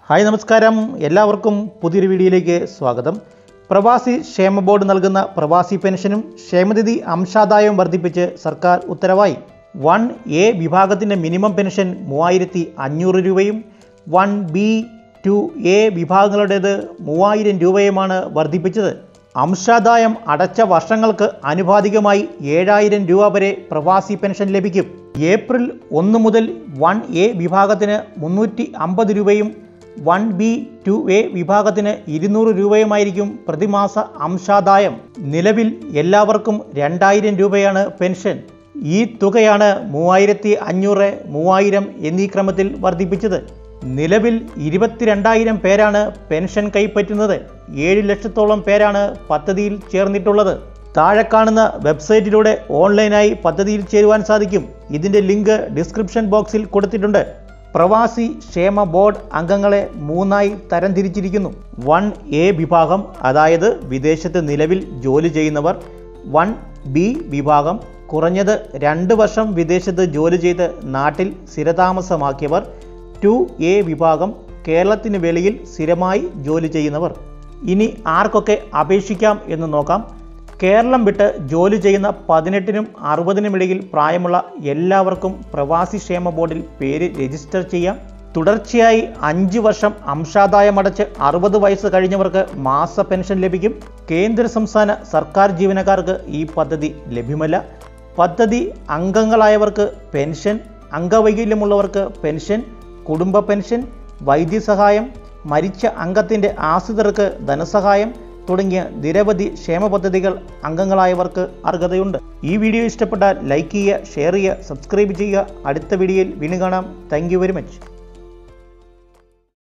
Hi നമസ്കാരം, എല്ലാവർക്കും പുതിയൊരു വീഡിയോയിലേക്ക് സ്വാഗതം. പ്രവാസി ക്ഷേമ ബോർഡ് നൽകുന്ന പ്രവാസി പെൻഷനും ക്ഷേമനിധി അംശാദായവും വർദ്ധിപ്പിച്ച് സർക്കാർ ഉത്തരവായി. 1A വിഭാഗത്തിൻ്റെ മിനിമം പെൻഷൻ 3500 രൂപയും 1B, 2A വിഭാഗങ്ങളുടേത് 3000 രൂപയുമാണ് വർദ്ധിപ്പിച്ചത്. അംശാദായം അടച്ച വർഷങ്ങൾക്ക് ആനുപാതികമായി 7000 രൂപ വരെ പ്രവാസി പെൻഷൻ ലഭിക്കും. ഏപ്രിൽ 1 മുതൽ 1A വിഭാഗത്തിന് 350 രൂപയും 1B, 2A വിഭാഗത്തിന് 200 രൂപയുമായിരിക്കും പ്രതിമാസ അംശാദായം. നിലവിൽ എല്ലാവർക്കും 2000 രൂപയാണ് പെൻഷൻ. ഈ തുകയാണ് 3500, 3000 എന്നീ ക്രമത്തിൽ വർദ്ധിപ്പിച്ചത്. നിലവിൽ 22,000 പേരാണ് പെൻഷൻ കൈപ്പറ്റുന്നത്. 7 ലക്ഷത്തോളം പേരാണ് പദ്ധതിയിൽ ചേർന്നിട്ടുള്ളത്. താഴെ കാണുന്ന വെബ്സൈറ്റിലൂടെ ഓൺലൈനായി പദ്ധതിയിൽ ചേരുവാൻ സാധിക്കും. ഇതിൻ്റെ ലിങ്ക് ഡിസ്ക്രിപ്ഷൻ ബോക്സിൽ കൊടുത്തിട്ടുണ്ട്. പ്രവാസി ക്ഷേമ ബോർഡ് അംഗങ്ങളെ 3ആയി തരംതിരിച്ചിരിക്കുന്നു. 1A വിഭാഗം, അതായത് വിദേശത്ത് നിലവിൽ ജോലി ചെയ്യുന്നവർ. 1B വിഭാഗം, കുറഞ്ഞത് 2 വർഷം വിദേശത്ത് ജോലി ചെയ്ത് നാട്ടിൽ സ്ഥിരതാമസമാക്കിയവർ. 2A വിഭാഗം, കേരളത്തിന് വെളിയിൽ സ്ഥിരമായി ജോലി ചെയ്യുന്നവർ. ഇനി ആർക്കൊക്കെ അപേക്ഷിക്കാം എന്ന് നോക്കാം. കേരളം വിട്ട് ജോലി ചെയ്യുന്ന 18നും 60നും ഇടയിൽ പ്രായമുള്ള എല്ലാവർക്കും പ്രവാസി ക്ഷേമ ബോർഡിൽ പേര് രജിസ്റ്റർ ചെയ്യാം. തുടർച്ചയായി 5 വർഷം അംശാദായമടച്ച് 60 വയസ്സ് കഴിഞ്ഞവർക്ക് മാസ പെൻഷൻ ലഭിക്കും. കേന്ദ്ര സംസ്ഥാന സർക്കാർ ജീവനക്കാർക്ക് ഈ പദ്ധതി ലഭ്യമല്ല. പദ്ധതി അംഗങ്ങളായവർക്ക് പെൻഷൻ, അംഗവൈകല്യമുള്ളവർക്ക് പെൻഷൻ, കുടുംബ പെൻഷൻ, വൈദ്യസഹായം, മരിച്ച അംഗത്തിൻ്റെ ആശ്രിതർക്ക് ധനസഹായം തുടങ്ങിയ നിരവധി ക്ഷേമ പദ്ധതികൾ അംഗങ്ങളായവർക്ക് അർഹതയുണ്ട്. ഈ വീഡിയോ ഇഷ്ടപ്പെട്ടാൽ ലൈക്ക് ചെയ്യുക, ഷെയർ ചെയ്യുക, സബ്സ്ക്രൈബ് ചെയ്യുക. അടുത്ത വീഡിയോയിൽ വീണ്ടും കാണാം. Thank you very much.